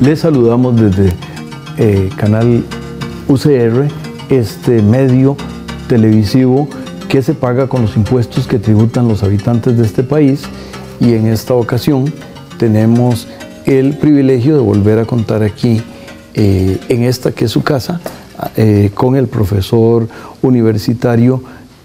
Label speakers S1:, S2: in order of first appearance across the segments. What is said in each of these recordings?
S1: Les saludamos desde Canal UCR, este medio televisivo que se paga con los impuestos que tributan los habitantes de este país, y en esta ocasión tenemos el privilegio de volver a contar aquí en esta que es su casa con el profesor universitario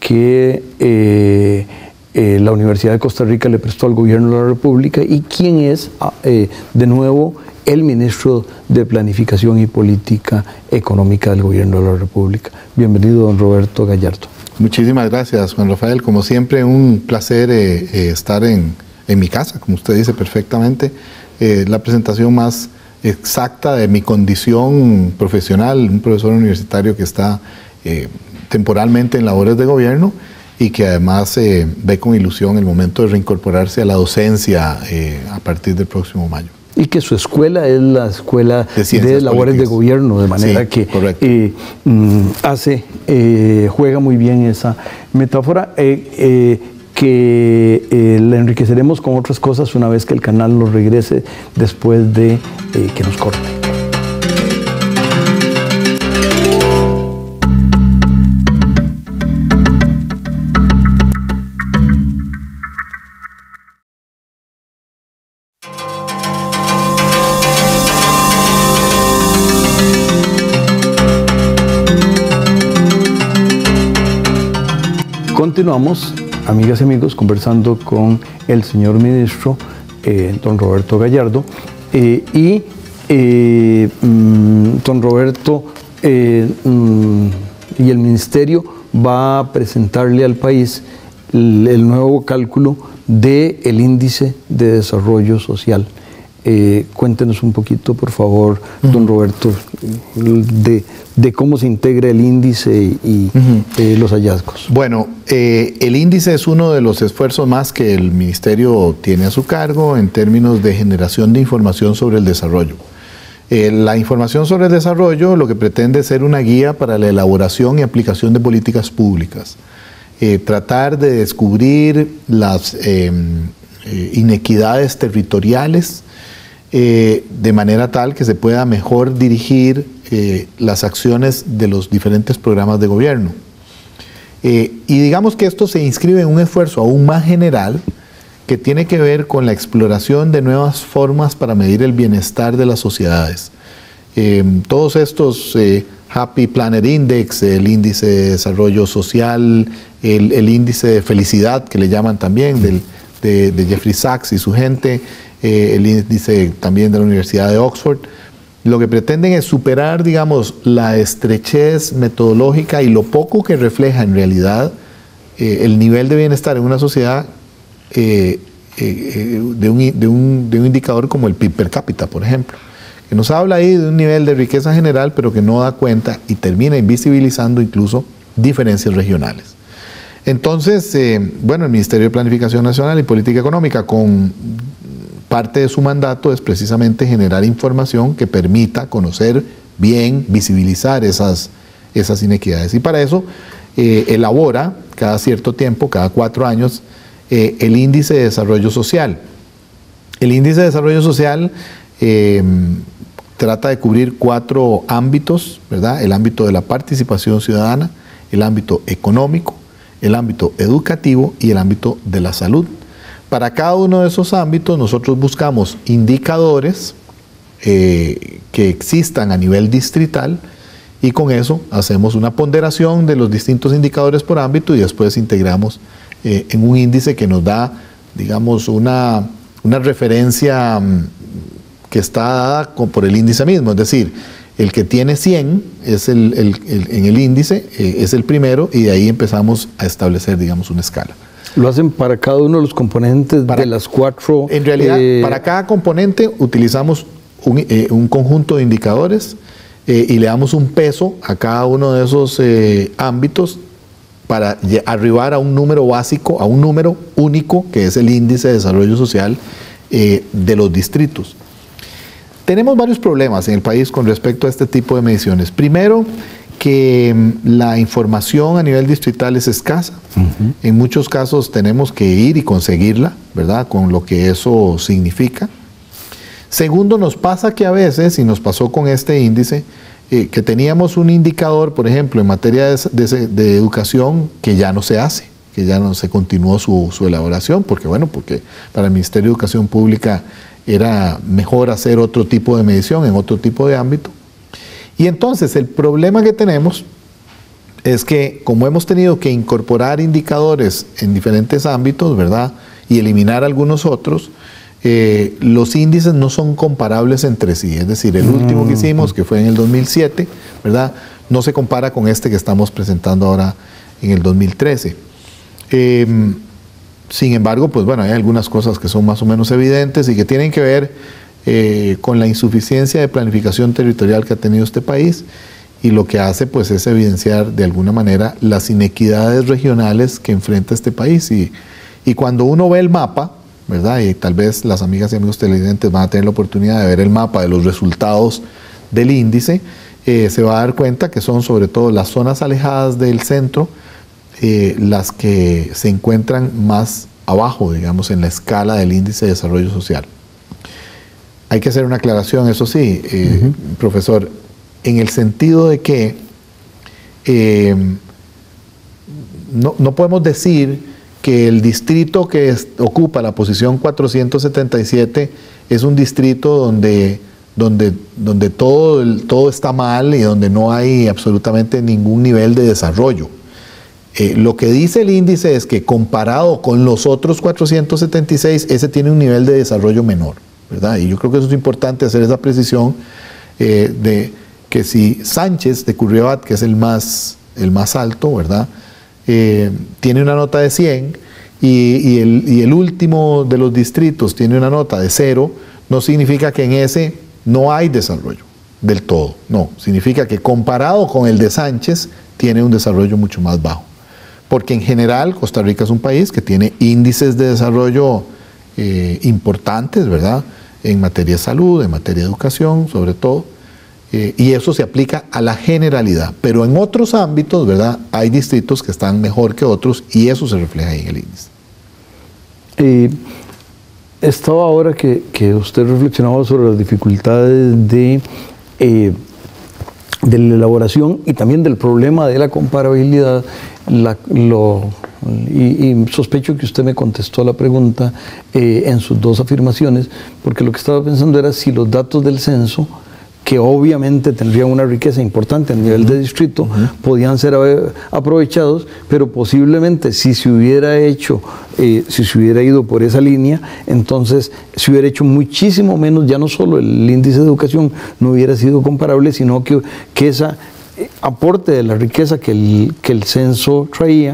S1: que la Universidad de Costa Rica le prestó al gobierno de la República, y quien es de nuevo el ministro de Planificación y Política Económica del gobierno de la República. Bienvenido, don Roberto Gallardo.
S2: Muchísimas gracias, Juan Rafael. Como siempre, un placer estar en mi casa, como usted dice perfectamente. La presentación más exacta de mi condición profesional, un profesor universitario que está temporalmente en labores de gobierno y que además ve con ilusión el momento de reincorporarse a la docencia a partir del próximo mayo. Y que su escuela es la Escuela de Labores de Gobierno, de manera que juega muy bien esa metáfora, que la enriqueceremos con otras cosas una vez que el canal nos regrese después de que nos corte. Continuamos, amigas y amigos, conversando con el señor ministro, don Roberto Gallardo, don Roberto y el ministerio va a presentarle al país el nuevo cálculo del índice de desarrollo social. Cuéntenos un poquito, por favor, don Roberto, de cómo se integra el índice y los hallazgos. Bueno, el índice es uno de los esfuerzos más que el Ministerio tiene a su cargo en términos de generación de información sobre el desarrollo. La información sobre el desarrollo lo que pretende es ser una guía para la elaboración y aplicación de políticas públicas. Tratar de descubrir las inequidades territoriales, de manera tal que se pueda mejor dirigir las acciones de los diferentes programas de gobierno. Y digamos que esto se inscribe en un esfuerzo aún más general que tiene que ver con la exploración de nuevas formas para medir el bienestar de las sociedades. Todos estos Happy Planet Index, el índice de desarrollo social, el índice de felicidad que le llaman también de Jeffrey Sachs y su gente, el índice también de la Universidad de Oxford, lo que pretenden es superar, digamos, la estrechez metodológica y lo poco que refleja en realidad el nivel de bienestar en una sociedad de un indicador como el PIB per cápita, por ejemplo, que nos habla ahí de un nivel de riqueza general, pero que no da cuenta y termina invisibilizando incluso diferencias regionales. Entonces, bueno, el Ministerio de Planificación Nacional y Política Económica, con parte de su mandato es precisamente generar información que permita conocer bien, visibilizar esas inequidades. Y para eso elabora cada cierto tiempo, cada 4 años, el índice de desarrollo social. El índice de desarrollo social trata de cubrir 4 ámbitos, ¿verdad? El ámbito de la participación ciudadana, el ámbito económico, el ámbito educativo y el ámbito de la salud. Para cada uno de esos ámbitos nosotros buscamos indicadores que existan a nivel distrital, y con eso hacemos una ponderación de los distintos indicadores por ámbito y después integramos en un índice que nos da, digamos, una referencia que está dada por el índice mismo. Es decir, el que tiene 100 es en el índice, es el primero, y de ahí empezamos a establecer, digamos, una escala. ¿Lo hacen para cada uno de los componentes de las 4? En realidad, para cada componente utilizamos un conjunto de indicadores y le damos un peso a cada uno de esos ámbitos para arribar a un número básico, a un número único, que es el índice de desarrollo social de los distritos. Tenemos varios problemas en el país con respecto a este tipo de mediciones. Primero, que la información a nivel distrital es escasa. En muchos casos tenemos que ir y conseguirla, ¿verdad? Con lo que eso significa. Segundo, nos pasa que a veces, y nos pasó con este índice, que teníamos un indicador, por ejemplo, en materia de educación, que ya no se hace, que ya no se continuó su elaboración, porque para el Ministerio de Educación Pública era mejor hacer otro tipo de medición en otro tipo de ámbito. Y entonces el problema que tenemos es que como hemos tenido que incorporar indicadores en diferentes ámbitos, ¿verdad?, y eliminar algunos otros, los índices no son comparables entre sí. Es decir, el último que hicimos, que fue en el 2007, ¿verdad?, no se compara con este que estamos presentando ahora en el 2013. Sin embargo, pues bueno, hay algunas cosas que son más o menos evidentes y que tienen que ver con la insuficiencia de planificación territorial que ha tenido este país, y lo que hace pues es evidenciar de alguna manera las inequidades regionales que enfrenta este país. Y cuando uno ve el mapa, ¿verdad?, y tal vez las amigas y amigos televidentes van a tener la oportunidad de ver el mapa de los resultados del índice, se va a dar cuenta que son sobre todo las zonas alejadas del centro las que se encuentran más abajo, digamos, en la escala del índice de desarrollo social. Hay que hacer una aclaración, eso sí, profesor, en el sentido de que no podemos decir que el distrito que ocupa la posición 477 es un distrito donde todo está mal y donde no hay absolutamente ningún nivel de desarrollo. Lo que dice el índice es que comparado con los otros 476, ese tiene un nivel de desarrollo menor, ¿verdad? Y yo creo que eso es importante hacer esa precisión de que si Sánchez de Curriabat, que es el más alto, ¿verdad?, tiene una nota de 100 y el último de los distritos tiene una nota de 0, no significa que en ese no hay desarrollo del todo. No, significa que comparado con el de Sánchez tiene un desarrollo mucho más bajo. Porque en general Costa Rica es un país que tiene índices de desarrollo importantes, ¿verdad?, en materia de salud, en materia de educación, sobre todo. Y eso se aplica a la generalidad, pero en otros ámbitos, ¿verdad?, hay distritos que están mejor que otros y eso se refleja ahí en el índice.
S1: Estaba ahora que usted reflexionaba sobre las dificultades de la elaboración y también del problema de la comparabilidad, y sospecho que usted me contestó a la pregunta en sus dos afirmaciones, porque lo que estaba pensando era si los datos del censo, que obviamente tendrían una riqueza importante a nivel de distrito, podían ser aprovechados, pero posiblemente si se hubiera hecho, si se hubiera ido por esa línea, entonces se hubiera hecho muchísimo menos, ya no solo el índice de educación no hubiera sido comparable, sino que ese aporte de la riqueza que el censo traía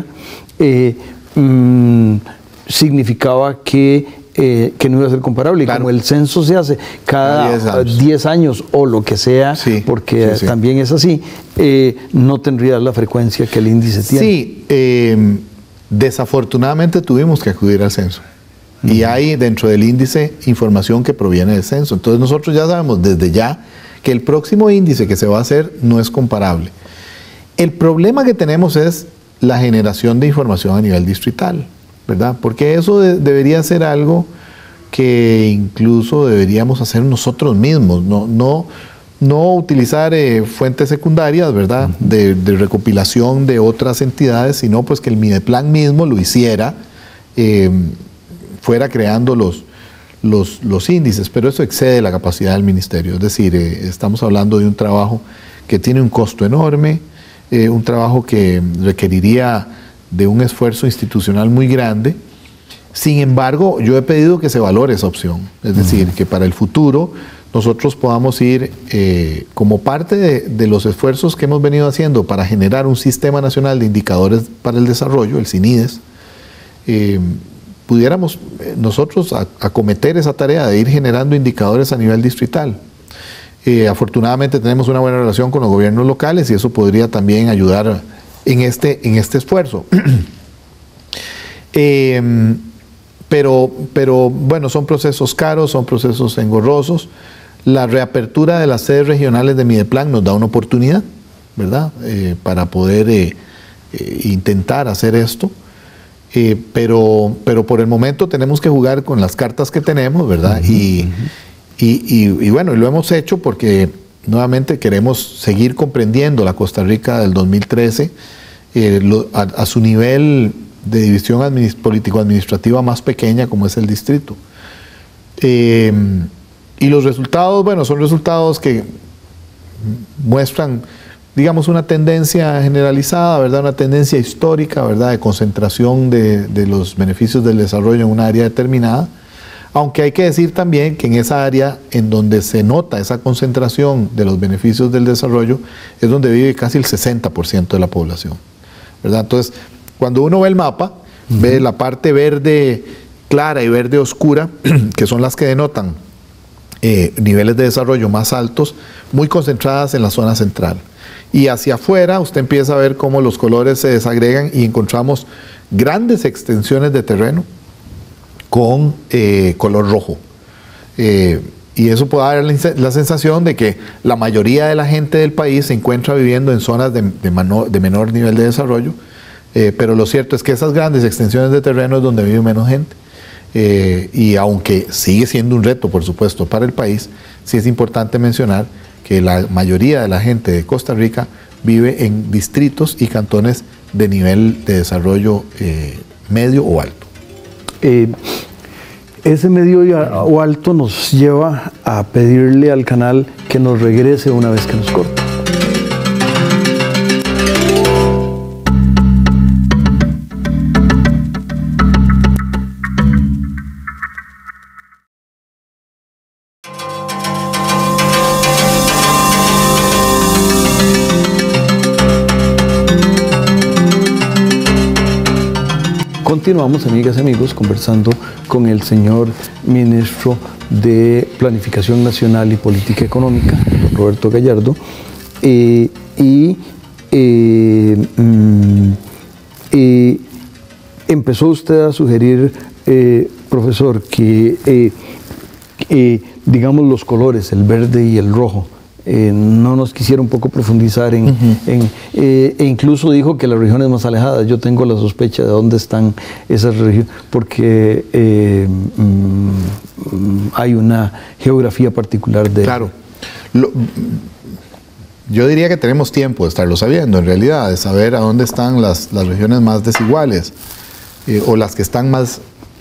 S1: significaba que no iba a ser comparable. Y claro, como el censo se hace cada 10 años o lo que sea, sí, porque sí, también es así, no tendría la frecuencia que el índice tiene.
S2: Sí, desafortunadamente tuvimos que acudir al censo. Y hay dentro del índice información que proviene del censo. Entonces nosotros ya sabemos desde ya que el próximo índice que se va a hacer no es comparable. El problema que tenemos es la generación de información a nivel distrital, ¿verdad? Porque eso debería ser algo que incluso deberíamos hacer nosotros mismos, no utilizar fuentes secundarias, ¿verdad?, de recopilación de otras entidades, sino pues que el Mideplan mismo lo hiciera, fuera creando los índices, pero eso excede la capacidad del ministerio. Es decir, estamos hablando de un trabajo que tiene un costo enorme, un trabajo que requeriría de un esfuerzo institucional muy grande. Sin embargo, yo he pedido que se valore esa opción, es decir, que para el futuro nosotros podamos ir como parte de los esfuerzos que hemos venido haciendo para generar un sistema nacional de indicadores para el desarrollo, el CINIDES, pudiéramos nosotros acometer esa tarea de ir generando indicadores a nivel distrital. Afortunadamente tenemos una buena relación con los gobiernos locales y eso podría también ayudar en este esfuerzo. Pero bueno, son procesos caros, son procesos engorrosos. La reapertura de las sedes regionales de Mideplan nos da una oportunidad, ¿verdad?, para poder intentar hacer esto. Pero por el momento tenemos que jugar con las cartas que tenemos, ¿verdad? Y Y bueno, lo hemos hecho porque nuevamente queremos seguir comprendiendo la Costa Rica del 2013 a su nivel de división político-administrativa más pequeña como es el distrito. Y los resultados, bueno, son resultados que muestran, digamos, una tendencia generalizada, ¿verdad? Una tendencia histórica, ¿verdad? De concentración de los beneficios del desarrollo en una área determinada. Aunque hay que decir también que en esa área en donde se nota esa concentración de los beneficios del desarrollo es donde vive casi el 60% de la población, ¿verdad? Entonces, cuando uno ve el mapa, ve la parte verde clara y verde oscura, que son las que denotan niveles de desarrollo más altos, muy concentradas en la zona central. Y hacia afuera usted empieza a ver cómo los colores se desagregan y encontramos grandes extensiones de terreno con color rojo. Y eso puede dar la sensación de que la mayoría de la gente del país se encuentra viviendo en zonas de menor nivel de desarrollo, pero lo cierto es que esas grandes extensiones de terreno es donde vive menos gente. Y aunque sigue siendo un reto, por supuesto, para el país, sí es importante mencionar que la mayoría de la gente de Costa Rica vive en distritos y cantones de nivel de desarrollo medio o alto.
S1: Ese medio o alto nos lleva a pedirle al canal que nos regrese una vez que nos corte. Continuamos, amigas y amigos, conversando con el señor ministro de Planificación Nacional y Política Económica, Roberto Gallardo, empezó usted a sugerir, profesor, que digamos los colores, el verde y el rojo, no nos quisiera un poco profundizar e incluso dijo que las regiones más alejadas, yo tengo la sospecha de dónde están esas regiones, porque hay una geografía particular de...
S2: Claro. Yo diría que tenemos tiempo de estarlo sabiendo, en realidad, de saber a dónde están las regiones más desiguales o las que están más...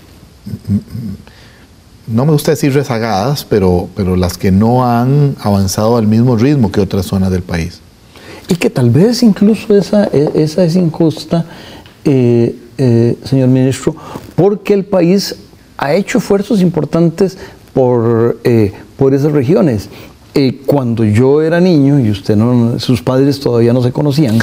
S2: no me gusta decir rezagadas, pero las que no han avanzado al mismo ritmo que otras zonas del país.
S1: Y que tal vez incluso esa es injusta, señor ministro, porque el país ha hecho esfuerzos importantes por esas regiones. Cuando yo era niño, y usted no, sus padres todavía no se conocían,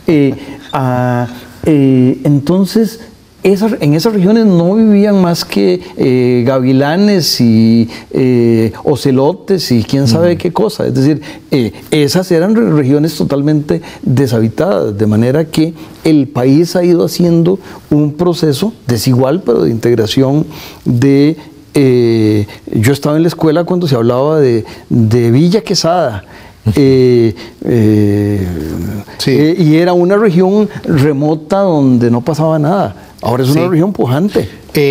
S1: entonces... en esas regiones no vivían más que gavilanes y ocelotes y quién sabe qué cosa. Es decir, esas eran regiones totalmente deshabitadas, de manera que el país ha ido haciendo un proceso desigual, pero de integración de... yo estaba en la escuela cuando se hablaba de Villa Quesada. Sí. Y era una región remota donde no pasaba nada. Ahora es una región pujante.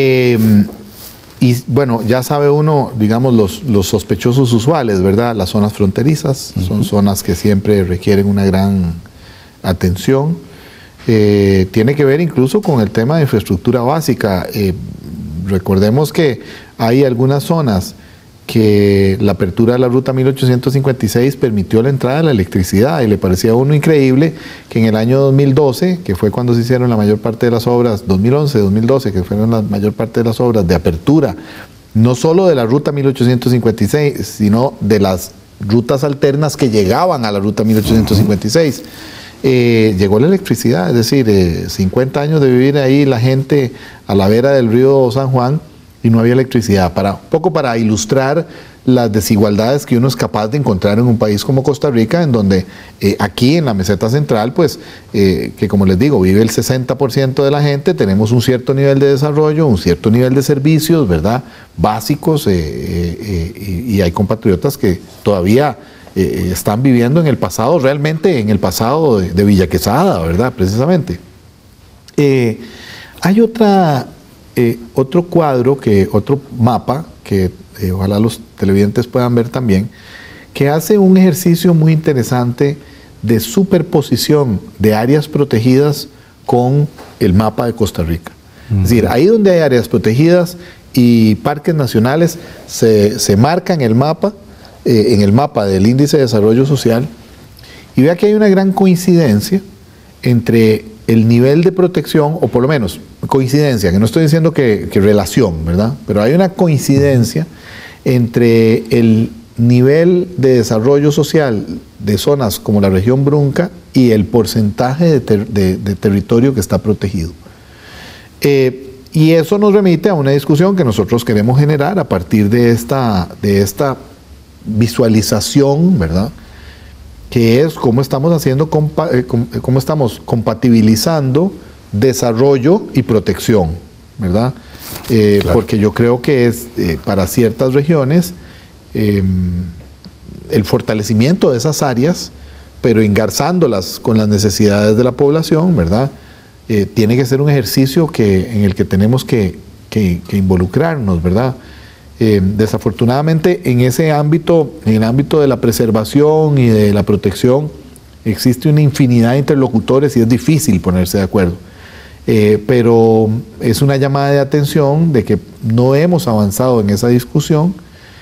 S2: Y bueno, ya sabe uno, digamos, los sospechosos usuales, ¿verdad? Las zonas fronterizas son zonas que siempre requieren una gran atención. Tiene que ver incluso con el tema de infraestructura básica. Recordemos que hay algunas zonas que la apertura de la ruta 1856 permitió la entrada de la electricidad y le parecía a uno increíble que en el año 2012, que fue cuando se hicieron la mayor parte de las obras, 2011, 2012, que fueron la mayor parte de las obras de apertura, no solo de la ruta 1856, sino de las rutas alternas que llegaban a la ruta 1856. Llegó la electricidad, es decir, 50 años de vivir ahí la gente a la vera del río San Juan, y no había electricidad. Un poco para ilustrar las desigualdades que uno es capaz de encontrar en un país como Costa Rica, en donde aquí en la meseta central, pues, que como les digo, vive el 60% de la gente, tenemos un cierto nivel de desarrollo, un cierto nivel de servicios, ¿verdad?, básicos, y hay compatriotas que todavía están viviendo en el pasado, realmente en el pasado de Villa Quesada, ¿verdad?, precisamente. Hay otro cuadro, otro mapa que ojalá los televidentes puedan ver también, que hace un ejercicio muy interesante de superposición de áreas protegidas con el mapa de Costa Rica. Es decir, ahí donde hay áreas protegidas y parques nacionales, se marca en el mapa del Índice de Desarrollo Social, y vea que hay una gran coincidencia entre el nivel de protección, o por lo menos coincidencia, que no estoy diciendo que relación, ¿verdad? Pero hay una coincidencia entre el nivel de desarrollo social de zonas como la región Brunca y el porcentaje de territorio que está protegido. Y eso nos remite a una discusión que nosotros queremos generar a partir de esta visualización, ¿verdad? Que es cómo estamos haciendo, cómo estamos compatibilizando desarrollo y protección, ¿verdad? Claro. Porque yo creo que es para ciertas regiones el fortalecimiento de esas áreas, pero engarzándolas con las necesidades de la población, ¿verdad? Tiene que ser un ejercicio en el que tenemos que involucrarnos, ¿verdad? Desafortunadamente en ese ámbito, en el ámbito de la preservación y de la protección, existe una infinidad de interlocutores y es difícil ponerse de acuerdo. Pero es una llamada de atención de que no hemos avanzado en esa discusión.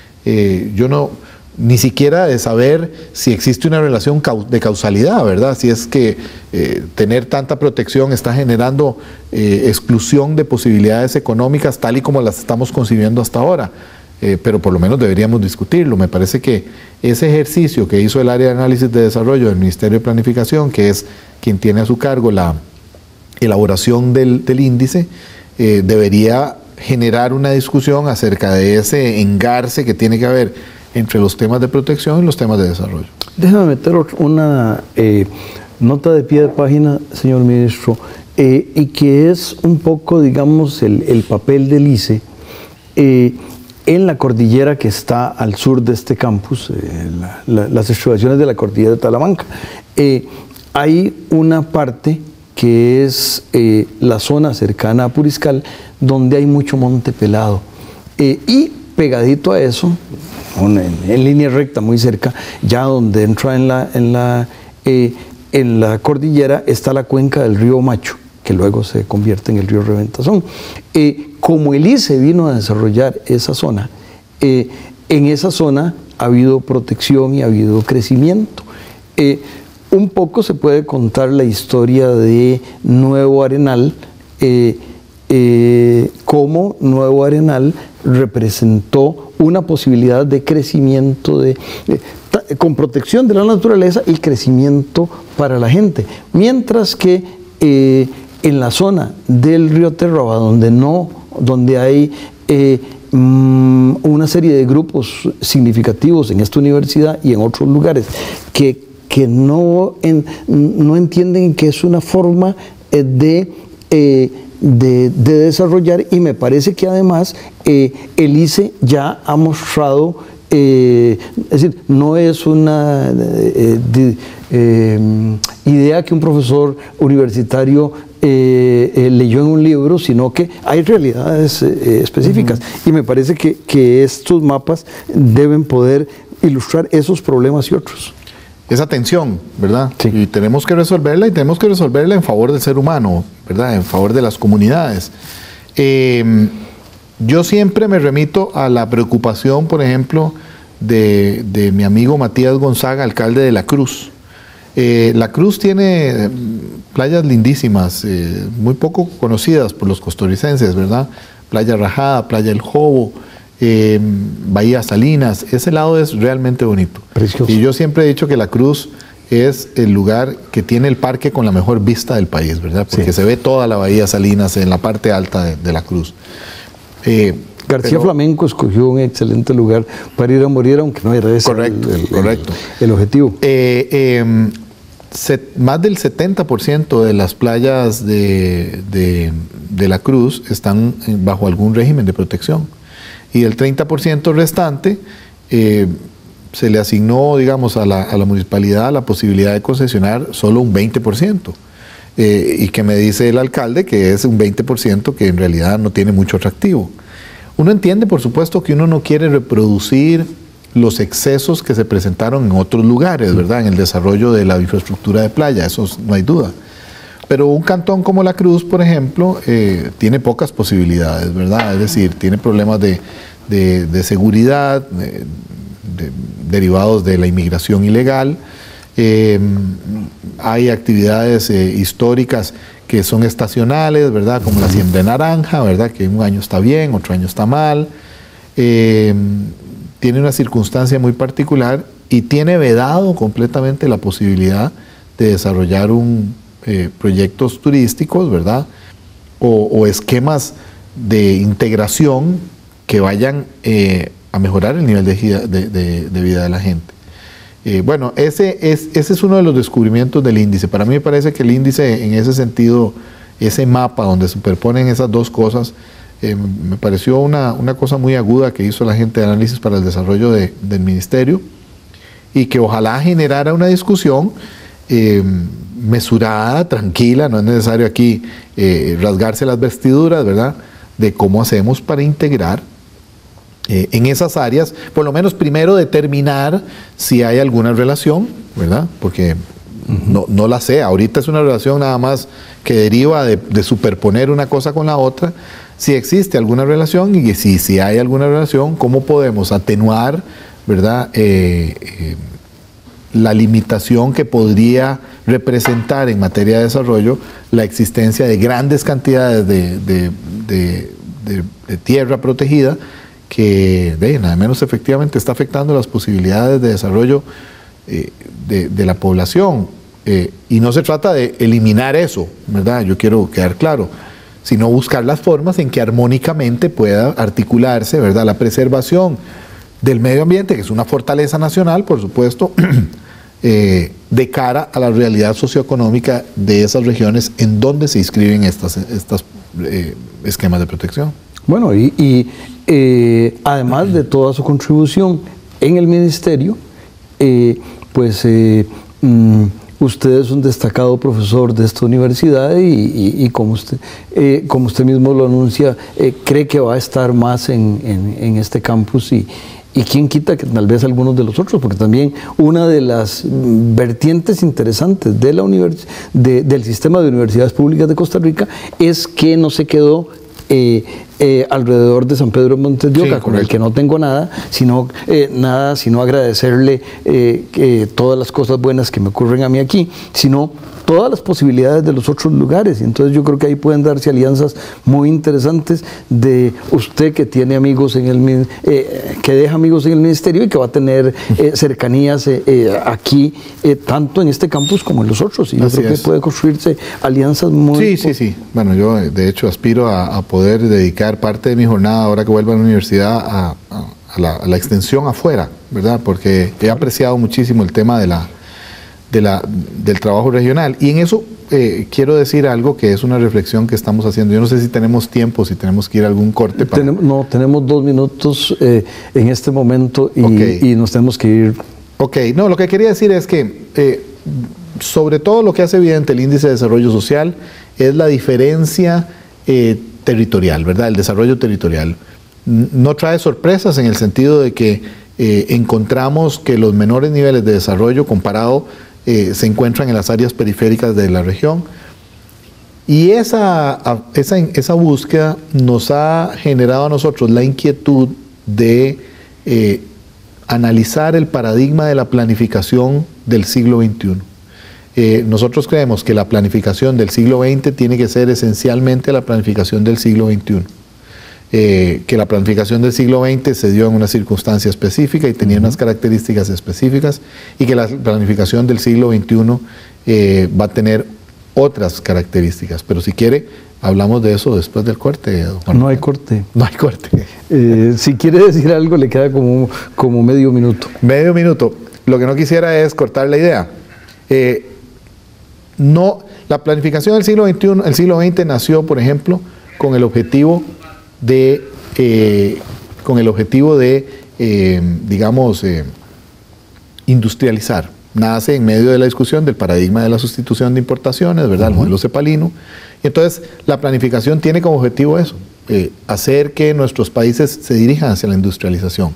S2: Ni siquiera de saber si existe una relación de causalidad, ¿verdad? Si es que tener tanta protección está generando exclusión de posibilidades económicas tal y como las estamos concibiendo hasta ahora. Pero por lo menos deberíamos discutirlo. Me parece que ese ejercicio que hizo el área de análisis de desarrollo del Ministerio de Planificación, que es quien tiene a su cargo la elaboración del índice, debería generar una discusión acerca de ese engarce que tiene que haber entre los temas de protección y los temas de desarrollo.
S1: Déjame meter una nota de pie de página, señor ministro, y que es un poco, digamos, el papel del ICE en la cordillera que está al sur de este campus, las estribaciones de la cordillera de Talamanca. Hay una parte que es la zona cercana a Puriscal, donde hay mucho monte pelado. Y pegadito a eso, en línea recta, muy cerca, ya donde entra en la cordillera, está la cuenca del río Macho, que luego se convierte en el río Reventazón. Como el ICE vino a desarrollar esa zona, en esa zona ha habido protección y ha habido crecimiento. Un poco se puede contar la historia de Nuevo Arenal, cómo Nuevo Arenal representó una posibilidad de crecimiento con protección de la naturaleza y crecimiento para la gente, mientras que en la zona del río Terraba, donde hay una serie de grupos significativos en esta universidad y en otros lugares que no entienden que es una forma de desarrollar, y me parece que además el ICE ya ha mostrado, es decir, no es una idea que un profesor universitario leyó en un libro, sino que hay realidades específicas. Y me parece que estos mapas deben poder ilustrar esos problemas y otros.
S2: Esa tensión, ¿verdad?
S1: Sí.
S2: Y tenemos que resolverla, y tenemos que resolverla en favor del ser humano, ¿verdad? En favor de las comunidades. Yo siempre me remito a la preocupación, por ejemplo, de mi amigo Matías Gonzaga, alcalde de La Cruz. La Cruz tiene playas lindísimas, muy poco conocidas por los costarricenses, ¿verdad? Playa Rajada, Playa El Jobo, Bahía Salinas. Ese lado es realmente bonito.
S1: Precioso.
S2: Y yo siempre he dicho que La Cruz es el lugar que tiene el parque con la mejor vista del país, ¿verdad? Porque sí, se ve toda la Bahía Salinas en la parte alta de La Cruz.
S1: García Flamenco escogió un excelente lugar para ir a morir, aunque no era ese
S2: correcto.
S1: El objetivo.
S2: Más del 70% de las playas de La Cruz están bajo algún régimen de protección, y el 30% restante se le asignó, digamos, a la municipalidad la posibilidad de concesionar solo un 20%, y que me dice el alcalde que es un 20% que en realidad no tiene mucho atractivo. Uno entiende, por supuesto, que uno no quiere reproducir los excesos que se presentaron en otros lugares, ¿verdad? En el desarrollo de la infraestructura de playa, eso no hay duda. Pero un cantón como La Cruz, por ejemplo, tiene pocas posibilidades, ¿verdad? Es decir, tiene problemas de seguridad, derivados de la inmigración ilegal. Hay actividades históricas que son estacionales, ¿verdad? Como la siembra de naranja, ¿verdad? Que un año está bien, otro año está mal. Tiene una circunstancia muy particular y tiene vedado completamente la posibilidad de desarrollar proyectos turísticos, ¿verdad? O esquemas de integración que vayan a mejorar el nivel de vida de la gente. Bueno, ese es uno de los descubrimientos del índice. Para mí me parece que el índice, en ese sentido, ese mapa donde superponen esas dos cosas, me pareció una cosa muy aguda que hizo la gente de análisis para el desarrollo del ministerio, y que ojalá generara una discusión mesurada, tranquila. No es necesario aquí rasgarse las vestiduras, ¿verdad?, de cómo hacemos para integrar en esas áreas, por lo menos primero determinar si hay alguna relación, ¿verdad? Porque no la sé, ahorita es una relación nada más que deriva de superponer una cosa con la otra. Si existe alguna relación, y si hay alguna relación, ¿cómo podemos atenuar, ¿verdad?, la limitación que podría representar en materia de desarrollo la existencia de grandes cantidades de tierra protegida que nada menos efectivamente está afectando las posibilidades de desarrollo de la población? Y no se trata de eliminar eso, ¿verdad? Yo quiero quedar claro, sino buscar las formas en que armónicamente pueda articularse, ¿verdad?, la preservación del medio ambiente, que es una fortaleza nacional, por supuesto, de cara a la realidad socioeconómica de esas regiones en donde se inscriben estos esquemas de protección. Bueno,
S1: además de toda su contribución en el ministerio, usted es un destacado profesor de esta universidad y como usted mismo lo anuncia, cree que va a estar más en este campus y quién quita que tal vez algunos de los otros, porque también una de las vertientes interesantes del sistema de universidades públicas de Costa Rica es que no se quedó alrededor de San Pedro de Montes de Oca, sí, con el que no tengo nada, sino agradecerle todas las cosas buenas que me ocurren a mí aquí, sino todas las posibilidades de los otros lugares. Y entonces yo creo que ahí pueden darse alianzas muy interesantes de usted que tiene amigos que deja amigos en el ministerio y que va a tener cercanías aquí, tanto en este campus como en los otros. Y yo creo que puede construirse alianzas muy...
S2: Sí. Bueno, yo de hecho aspiro a poder dedicar parte de mi jornada, ahora que vuelva a la universidad, a la extensión afuera, ¿verdad? Porque he apreciado muchísimo el tema del trabajo regional. Y en eso quiero decir algo que es una reflexión que estamos haciendo. Yo no sé si tenemos tiempo, si tenemos que ir a algún corte.
S1: Tenemos 2 minutos en este momento y nos tenemos que ir.
S2: Ok, no, lo que quería decir es que sobre todo lo que hace evidente el índice de desarrollo social es la diferencia territorial, ¿verdad? El desarrollo territorial. No trae sorpresas en el sentido de que encontramos que los menores niveles de desarrollo comparado se encuentran en las áreas periféricas de la región, y esa búsqueda nos ha generado a nosotros la inquietud de analizar el paradigma de la planificación del siglo XXI. Nosotros creemos que la planificación del siglo XX tiene que ser esencialmente la planificación del siglo XXI. Que la planificación del siglo XX se dio en una circunstancia específica y tenía unas características específicas, y que la planificación del siglo XXI va a tener otras características. Pero si quiere, hablamos de eso después del corte.
S1: No hay corte.
S2: No hay corte.
S1: Si quiere decir algo, le queda como medio minuto.
S2: Medio minuto. Lo que no quisiera es cortar la idea. La planificación del siglo XXI, el siglo XX nació, por ejemplo, con el objetivo de industrializar. Nace en medio de la discusión del paradigma de la sustitución de importaciones, ¿verdad? El modelo cepalino. Y entonces la planificación tiene como objetivo eso, hacer que nuestros países se dirijan hacia la industrialización.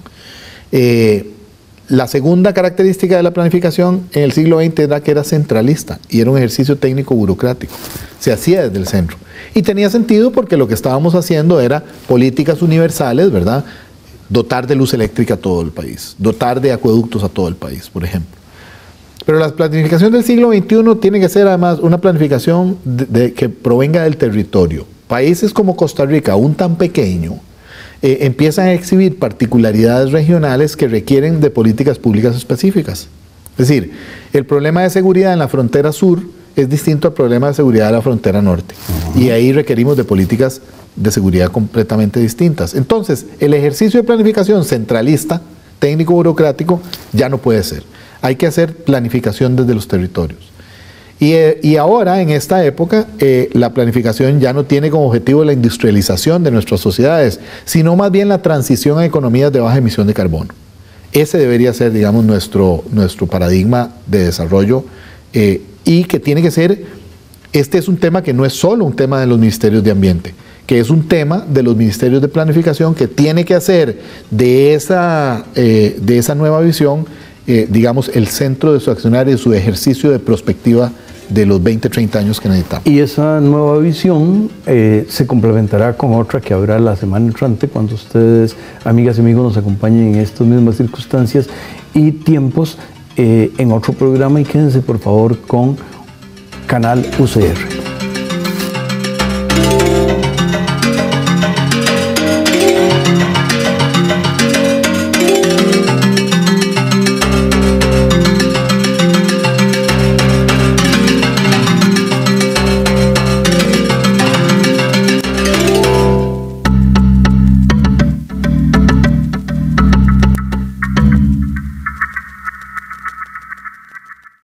S2: La segunda característica de la planificación en el siglo XX era que era centralista y era un ejercicio técnico burocrático. Se hacía desde el centro. Y tenía sentido porque lo que estábamos haciendo era políticas universales, ¿verdad? Dotar de luz eléctrica a todo el país, dotar de acueductos a todo el país, por ejemplo. Pero la planificación del siglo XXI tiene que ser además una planificación que provenga del territorio. Países como Costa Rica, aún tan pequeño, empiezan a exhibir particularidades regionales que requieren de políticas públicas específicas. Es decir, el problema de seguridad en la frontera sur es distinto al problema de seguridad de la frontera norte. Y ahí requerimos de políticas de seguridad completamente distintas. Entonces, el ejercicio de planificación centralista, técnico-burocrático, ya no puede ser. Hay que hacer planificación desde los territorios. Y ahora, en esta época, la planificación ya no tiene como objetivo la industrialización de nuestras sociedades, sino más bien la transición a economías de baja emisión de carbono. Ese debería ser, digamos, nuestro paradigma de desarrollo y que tiene que ser, este es un tema que no es solo un tema de los ministerios de ambiente, que es un tema de los ministerios de planificación que tiene que hacer de esa nueva visión, digamos, el centro de su accionar y de su ejercicio de prospectiva de los 20, 30 años que necesitamos.
S1: Y esa nueva visión se complementará con otra que habrá la semana entrante cuando ustedes, amigas y amigos, nos acompañen en estas mismas circunstancias y tiempos en otro programa. Y quédense por favor con Canal UCR.